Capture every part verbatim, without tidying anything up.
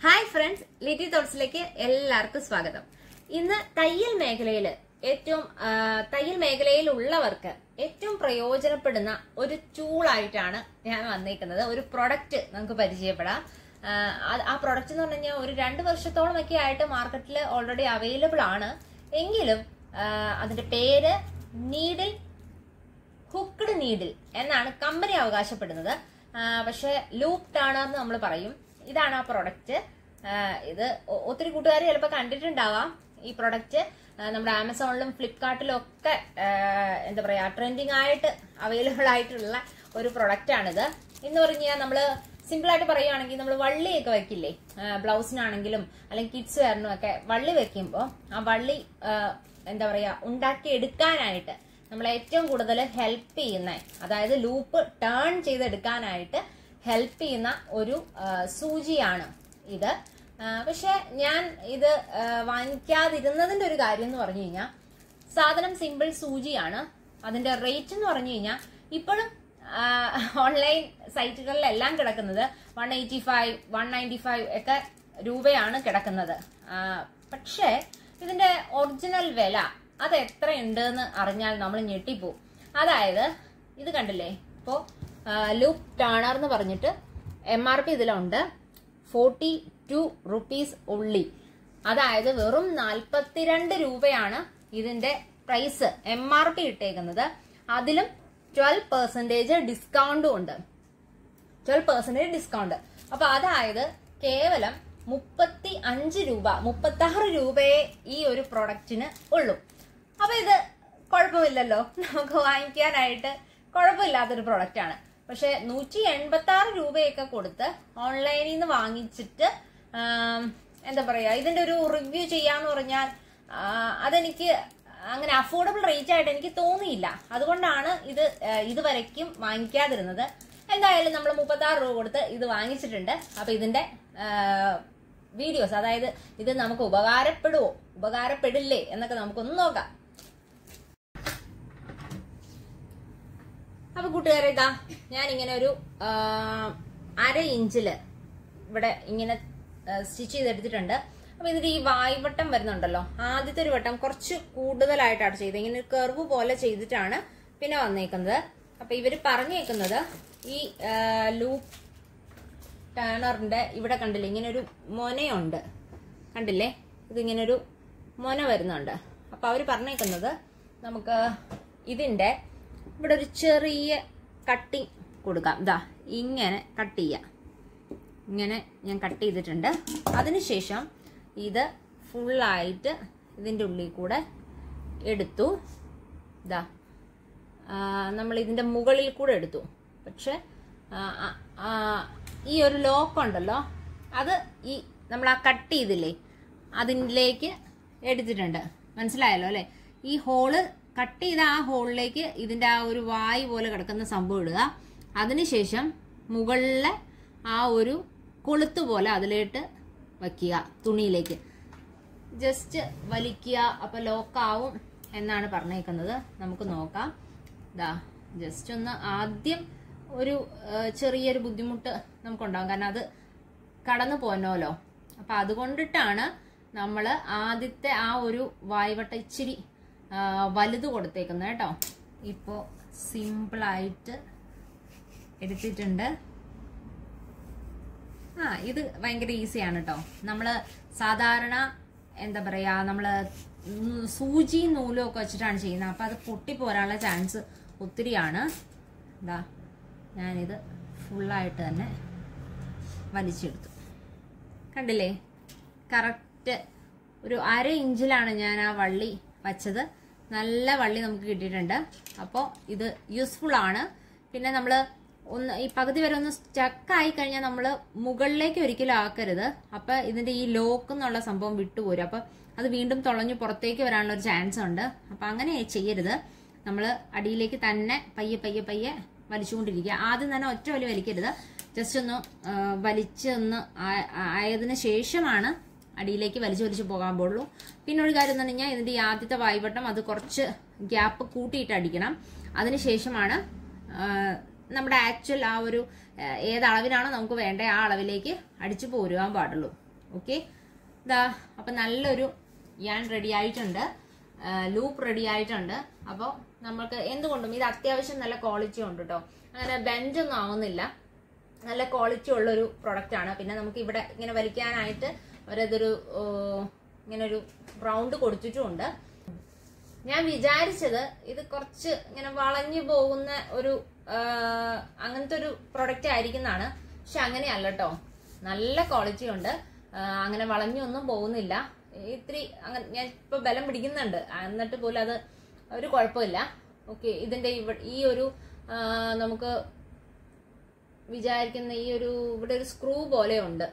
Hi friends, Litty തോട്ട്സിലേക്ക് എല്ലാവർക്കും സ്വാഗതം. ഇന്ന് തയ്യൽ മേഖലയിൽ ഏറ്റവും തയ്യൽ മേഖലയിൽ ഉള്ളവർക്ക് ഏറ്റവും പ്രയോജനപ്പെടുന്ന ഒരു ടൂളായിട്ടാണ് ഞാൻ വന്നിരിക്കുന്നത്. ഒരു പ്രൊഡക്റ്റ് നമുക്ക് പരിചയപ്പെടാം. ആ പ്രൊഡക്റ്റ് എന്ന് പറഞ്ഞു കഴിഞ്ഞാൽ ഒരു രണ്ട് വർഷത്തോളം ഒക്കെ ആയിട്ട് മാർക്കറ്റിൽ ഓൾറെഡി അവൈലബിൾ ആണ്. എങ്കിലും അതിന്റെ പേര് നീഡിൽ ഹുക്ക്ഡ് നീഡിൽ എന്നാണ് കമ്പനി അവകാശപ്പെടുന്നത്. പക്ഷെ ലൂപ്പ് ടേണർ എന്ന് നമ്മൾ പറയും. ഇതാണ് ആ പ്രൊഡക്റ്റ്. ഇത് ഒത്തിരി കൂട്ടുകാർ ചിലപ്പോൾ കണ്ടിട്ടുണ്ടാവാം. ഈ പ്രൊഡക്റ്റ് നമ്മുടെ ആമസോണിലും ഫ്ലിപ്കാർട്ടിലും ഒക്കെ എന്താ പറയാ ട്രെൻഡിങ് ആയിട്ട് അവൈലബിൾ ആയിട്ടുള്ള ഒരു പ്രൊഡക്റ്റ് ആണിത്. എന്ന് പറഞ്ഞാൽ നമ്മള് സിമ്പിൾ ആയിട്ട് പറയുകയാണെങ്കിൽ നമ്മൾ വള്ളിയൊക്കെ വെക്കില്ലേ, ബ്ലൗസിനാണെങ്കിലും അല്ലെങ്കിൽ കിഡ്സ് വെയറിനും ഒക്കെ വള്ളി വെക്കുമ്പോൾ ആ വള്ളി എന്താ പറയാ ഉണ്ടാക്കി എടുക്കാനായിട്ട് നമ്മളെ ഏറ്റവും കൂടുതൽ ഹെൽപ്പ് ചെയ്യുന്ന, അതായത് ലൂപ്പ് ടേൺ ചെയ്തെടുക്കാനായിട്ട് ഹെൽപ്പ് ചെയ്യുന്ന ഒരു സൂചിയാണ് ഇത്. പക്ഷെ ഞാൻ ഇത് വാങ്ങിക്കാതിരുന്നതിന്റെ ഒരു കാര്യം എന്ന് പറഞ്ഞു കഴിഞ്ഞാൽ സാധനം സിമ്പിൾ സൂചിയാണ്. അതിന്റെ റേറ്റ് എന്ന് പറഞ്ഞു കഴിഞ്ഞാൽ ഇപ്പോഴും ഓൺലൈൻ സൈറ്റുകളിലെല്ലാം കിടക്കുന്നത് one eighty five one ninety five ഒക്കെ രൂപയാണ് കിടക്കുന്നത്. പക്ഷേ ഇതിന്റെ ഒറിജിനൽ വില അത് എത്രയുണ്ട് എന്ന് അറിഞ്ഞാൽ നമ്മൾ ഞെട്ടിപ്പോവും. അതായത് ഇത് കണ്ടില്ലേ, ഇപ്പോ ലൂപ്പ് ടേണർ എന്ന് പറഞ്ഞിട്ട് എം ആർ പി ഇതിലുണ്ട് ഫോർട്ടി ടു റുപ്പീസ് ഉള്ളി. അതായത് വെറും നാൽപ്പത്തിരണ്ട് രൂപയാണ് ഇതിന്റെ പ്രൈസ് എം ആർ പി ഇട്ടേക്കുന്നത്. അതിലും ട്വൽവ് പെർസെന്റേജ് ഡിസ്കൗണ്ടും ഉണ്ട്. Twelve percentage discount. അപ്പൊ അതായത് കേവലം മുപ്പത്തി അഞ്ച് രൂപ മുപ്പത്തി ആറ് രൂപയെ ഈ ഒരു പ്രൊഡക്റ്റിന് ഉള്ളൂ. അപ്പൊ ഇത് കുഴപ്പമില്ലല്ലോ, നമുക്ക് വാങ്ങിക്കാനായിട്ട് കുഴപ്പമില്ലാത്തൊരു പ്രൊഡക്റ്റ് ആണ്. പക്ഷെ നൂറ്റി എൺപത്തി ആറ് രൂപയൊക്കെ കൊടുത്ത് ഓൺലൈനിൽ നിന്ന് വാങ്ങിച്ചിട്ട് എന്താ പറയാ ഇതിന്റെ ഒരു റിവ്യൂ ചെയ്യാന്ന് പറഞ്ഞാൽ അതെനിക്ക് അങ്ങനെ അഫോർഡബിൾ റേറ്റ് ആയിട്ട് എനിക്ക് തോന്നിയില്ല. അതുകൊണ്ടാണ് ഇത് ഇതുവരയ്ക്കും വാങ്ങിക്കാതിരുന്നത്. എന്തായാലും നമ്മൾ മുപ്പത്തി ആറ് രൂപ കൊടുത്ത് ഇത് വാങ്ങിച്ചിട്ടുണ്ട്. അപ്പൊ ഇതിന്റെ വീഡിയോസ്, അതായത് ഇത് നമുക്ക് ഉപകാരപ്പെടുവോ ഉപകാരപ്പെടില്ലേ എന്നൊക്കെ നമുക്കൊന്ന് നോക്കാം. അപ്പൊ കൂട്ടുകാരെ, ഇതാ ഞാൻ ഇങ്ങനെ ഒരു അര ഇഞ്ചില് ഇവിടെ ഇങ്ങനെ സ്റ്റിച്ച് ചെയ്തെടുത്തിട്ടുണ്ട്. അപ്പൊ ഇതിന്റെ ഈ വായ്വട്ടം വരുന്നുണ്ടല്ലോ, ആദ്യത്തെ ഒരു വട്ടം കുറച്ച് കൂടുതലായിട്ടാണ് ചെയ്തത്. ഇങ്ങനെ ഒരു കർവ് പോലെ ചെയ്തിട്ടാണ് പിന്നെ വന്നേക്കുന്നത്. അപ്പൊ ഇവര് പറഞ്ഞേക്കുന്നത് ഈ ലൂപ്പ് ടേണറിന്റെ ഇവിടെ കണ്ടില്ലേ, ഇങ്ങനെ ഒരു മൊനയുണ്ട്, കണ്ടില്ലേ, ഇതിങ്ങനെ ഒരു മൊന വരുന്നുണ്ട്. അപ്പൊ അവര് പറഞ്ഞേക്കുന്നത് നമുക്ക് ഇതിന്റെ ഇവിടെ ഒരു ചെറിയ കട്ടിങ് കൊടുക്കാം. ഇതാ ഇങ്ങനെ കട്ട് ചെയ്യാം. ഇങ്ങനെ ഞാൻ കട്ട് ചെയ്തിട്ടുണ്ട്. അതിനുശേഷം ഇത് ഫുള്ളായിട്ട് ഇതിൻ്റെ ഉള്ളിൽ കൂടെ എടുത്തു. ഇതാ നമ്മൾ ഇതിൻ്റെ മുകളിൽ കൂടെ എടുത്തു. പക്ഷെ ഈ ഒരു ലോക്ക് ഉണ്ടല്ലോ, അത് ഈ നമ്മൾ ആ കട്ട് ചെയ്തില്ലേ അതിലേക്ക് എടുത്തിട്ടുണ്ട്. മനസ്സിലായല്ലോ അല്ലെ? ഈ ഹോള് കട്ട് ചെയ്ത ആ ഹോളിലേക്ക് ഇതിന്റെ ആ ഒരു വായ് പോലെ കിടക്കുന്ന സംഭവം ഇടുക. അതിനുശേഷം മുകളിലെ ആ ഒരു കൊളുത്ത് പോലെ അതിലേട്ട് വയ്ക്കുക, തുണിയിലേക്ക് ജസ്റ്റ് വലിക്കുക. അപ്പൊ ലോക്കാവും എന്നാണ് പറഞ്ഞേക്കുന്നത്. നമുക്ക് നോക്കാം. ഇതാ ജസ്റ്റ് ഒന്ന് ആദ്യം ഒരു ചെറിയൊരു ബുദ്ധിമുട്ട് നമുക്കുണ്ടാകും, കാരണം അത് കടന്നു പോന്നോലോ. അപ്പൊ അതുകൊണ്ടിട്ടാണ് നമ്മൾ ആദ്യത്തെ ആ ഒരു വായ്വട്ട ഇച്ചിരി വലുത് കൊടുത്തേക്കുന്നത് കേട്ടോ. ഇപ്പോ സിമ്പിളായിട്ട് എടുത്തിട്ടുണ്ട്. ആ ഇത് ഭയങ്കര ഈസിയാണ് കേട്ടോ. നമ്മള് സാധാരണ എന്താ പറയാ നമ്മള് സൂചി നൂലും ഒക്കെ വെച്ചിട്ടാണ് ചെയ്യുന്നത്. അപ്പൊ അത് പൊട്ടിപ്പോരാനുള്ള ചാൻസ് ഒത്തിരിയാണ്. ഇതാ ഞാനിത് ഫുള്ളായിട്ട് തന്നെ വലിച്ചെടുത്തു. കണ്ടില്ലേ, കറക്റ്റ് ഒരു അര ഇഞ്ചിലാണ് ഞാൻ ആ വള്ളി വച്ചത്. നല്ല വള്ളി നമുക്ക് കിട്ടിയിട്ടുണ്ട്. അപ്പോൾ ഇത് യൂസ്ഫുൾ ആണ്. പിന്നെ നമ്മൾ ഒന്ന് ഈ പകുതി വരെ ഒന്ന് സ്റ്റക്കായി കഴിഞ്ഞാൽ നമ്മൾ മുകളിലേക്ക് ഒരിക്കലും ആക്കരുത്. അപ്പൊ ഇതിന്റെ ഈ ലോക്ക് എന്നുള്ള സംഭവം വിട്ടുപോരും. അപ്പൊ അത് വീണ്ടും തുളഞ്ഞു പുറത്തേക്ക് വരാനുള്ള ഒരു ചാൻസ് ഉണ്ട്. അപ്പൊ അങ്ങനെ ചെയ്യരുത്. നമ്മൾ അടിയിലേക്ക് തന്നെ പയ്യെ പയ്യെ പയ്യെ വലിച്ചുകൊണ്ടിരിക്കുക. ആദ്യം തന്നെ ഒറ്റ വലി വലിക്കരുത്. ജസ്റ്റ് ഒന്ന് വലിച്ച് ഒന്ന് ആയതിനു ശേഷമാണ് അടിയിലേക്ക് വലിച്ചു വലിച്ചു പോകാൻ പാടുള്ളൂ. പിന്നെ ഒരു കാര്യം എന്ന് പറഞ്ഞാൽ ഇതിന്റെ ഈ ആദ്യത്തെ വായ്വട്ടം അത് കുറച്ച് ഗ്യാപ്പ് കൂട്ടിയിട്ട് അടിക്കണം. അതിനുശേഷമാണ് നമ്മുടെ ആക്ച്വൽ ആ ഒരു ഏത് അളവിനാണോ നമുക്ക് വേണ്ട ആ അളവിലേക്ക് അടിച്ചു പോരുവാൻ പാടുള്ളൂ. ഓക്കെ, ഇതാ അപ്പൊ നല്ലൊരു യാൺ റെഡി ആയിട്ടുണ്ട്, ലൂപ്പ് റെഡി ആയിട്ടുണ്ട്. അപ്പോൾ നമുക്ക് എന്തുകൊണ്ടും ഇത് അത്യാവശ്യം നല്ല ക്വാളിറ്റി ഉണ്ട് കേട്ടോ, അങ്ങനെ ബെഞ്ചൊന്നും ആവുന്നില്ല, നല്ല ക്വാളിറ്റി ഉള്ളൊരു പ്രൊഡക്റ്റ് ആണ്. പിന്നെ നമുക്ക് ഇവിടെ ഇങ്ങനെ വലിക്കാനായിട്ട് ഒരതൊരു ഇങ്ങനെ ഒരു റൗണ്ട് കൊടുത്തിട്ടുമുണ്ട്. ഞാൻ വിചാരിച്ചത് ഇത് കുറച്ച് ഇങ്ങനെ വളഞ്ഞു പോകുന്ന ഒരു അങ്ങനത്തെ ഒരു പ്രൊഡക്റ്റ് ആയിരിക്കുന്നതാണ്, പക്ഷെ അങ്ങനെയല്ല കേട്ടോ, നല്ല ക്വാളിറ്റി ഉണ്ട്, അങ്ങനെ വളഞ്ഞൊന്നും പോകുന്നില്ല. ഇത്തിരി അങ്ങനെ ഞാൻ ഇപ്പൊ ബലം പിടിക്കുന്നുണ്ട്, എന്നിട്ട് പോലും അത് ഒരു കുഴപ്പമില്ല. ഓക്കെ, ഇതിന്റെ ഈ ഒരു നമുക്ക് വിചാരിക്കുന്ന ഈ ഒരു ഇവിടെ ഒരു സ്ക്രൂ പോലെ ഉണ്ട്,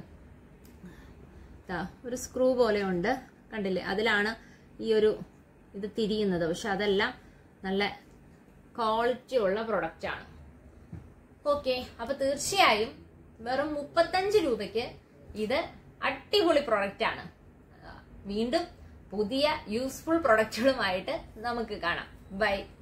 ഒരു സ്ക്രൂ പോലെ ഉണ്ട്, കണ്ടില്ലേ, അതിലാണ് ഈ ഒരു ഇത് തിരിയുന്നത്. പക്ഷെ അതെല്ലാം നല്ല ക്വാളിറ്റി ഉള്ള പ്രൊഡക്റ്റ് ആണ്. ഓക്കെ, അപ്പൊ തീർച്ചയായും വെറും മുപ്പത്തഞ്ച് രൂപയ്ക്ക് ഇത് അടിപൊളി പ്രൊഡക്റ്റ് ആണ്. വീണ്ടും പുതിയ യൂസ്ഫുൾ പ്രൊഡക്റ്റുകളുമായിട്ട് നമുക്ക് കാണാം. ബൈ.